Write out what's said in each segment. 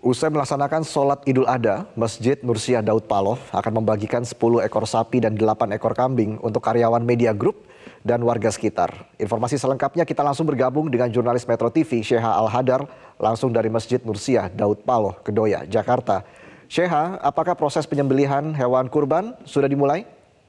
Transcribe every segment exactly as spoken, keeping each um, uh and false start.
Usai melaksanakan sholat Idul Adha, Masjid Nursiah Daud Paloh akan membagikan sepuluh ekor sapi dan delapan ekor kambing untuk karyawan media group dan warga sekitar. Informasi selengkapnya kita langsung bergabung dengan jurnalis Metro T V Sheha Al-Hadar langsung dari Masjid Nursiah Daud Paloh, Kedoya, Jakarta. Sheha, apakah proses penyembelihan hewan kurban sudah dimulai?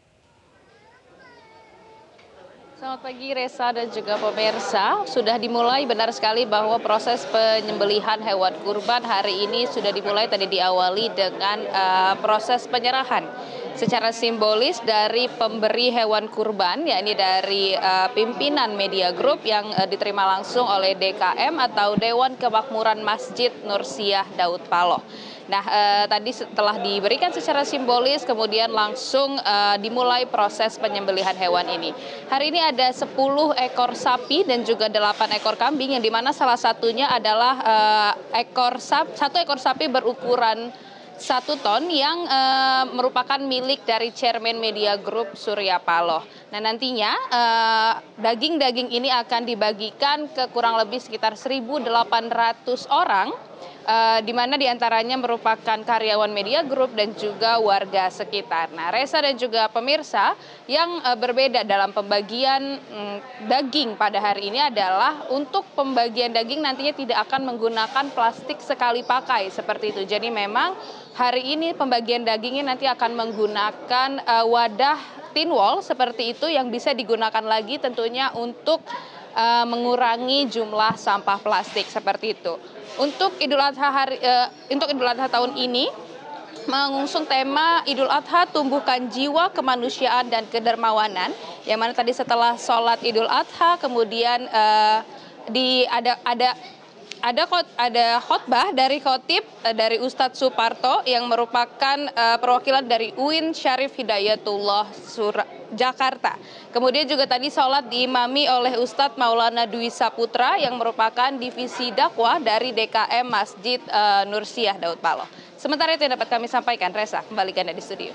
Selamat pagi Reza dan juga pemirsa, sudah dimulai benar sekali bahwa proses penyembelihan hewan kurban hari ini sudah dimulai tadi diawali dengan uh, proses penyerahan secara simbolis dari pemberi hewan kurban, yakni dari uh, pimpinan media group yang uh, diterima langsung oleh D K M atau Dewan Kemakmuran Masjid Nursiah Daud Paloh. Nah, eh, tadi setelah diberikan secara simbolis, kemudian langsung eh, dimulai proses penyembelihan hewan ini. Hari ini ada sepuluh ekor sapi dan juga delapan ekor kambing, yang dimana salah satunya adalah eh, ekor sap, satu ekor sapi berukuran satu ton yang eh, merupakan milik dari Chairman Media Group Surya Paloh. Nah, nantinya eh, daging-daging ini akan dibagikan ke kurang lebih sekitar seribu delapan ratus orang. Uh, di mana diantaranya merupakan karyawan media group dan juga warga sekitar. Nah, Reza dan juga pemirsa, yang uh, berbeda dalam pembagian um, daging pada hari ini adalah untuk pembagian daging nantinya tidak akan menggunakan plastik sekali pakai seperti itu. Jadi memang hari ini pembagian dagingnya nanti akan menggunakan uh, wadah tin wall seperti itu yang bisa digunakan lagi tentunya untuk uh, mengurangi jumlah sampah plastik seperti itu. Untuk Idul Adha hari uh, untuk Idul Adha tahun ini mengusung tema Idul Adha tumbuhkan jiwa kemanusiaan dan kedermawanan, yang mana tadi setelah sholat Idul Adha kemudian uh, di ada ada ada ada khotbah dari khotib uh, dari Ustadz Suparto yang merupakan uh, perwakilan dari U I N Syarif Hidayatullah Sur Jakarta. Kemudian juga tadi sholat diimami oleh Ustadz Maulana Dwi Saputra yang merupakan divisi dakwah dari D K M Masjid uh, Nursiah Daud Paloh. Sementara itu yang dapat kami sampaikan, Reza, kembalikan di studio.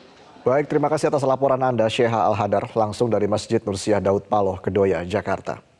Baik, terima kasih atas laporan Anda, Sheha Al-Hadar, langsung dari Masjid Nursiah Daud Paloh, Kedoya, Jakarta.